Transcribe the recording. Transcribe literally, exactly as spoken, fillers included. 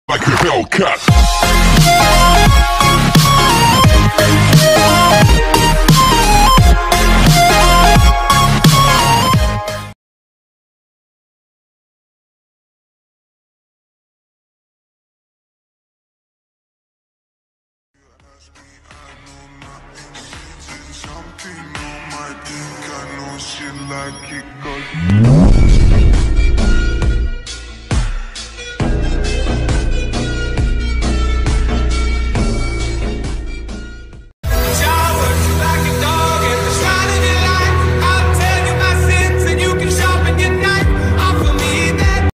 Like a Hellcat. Something on my dick, I know she like it 'cause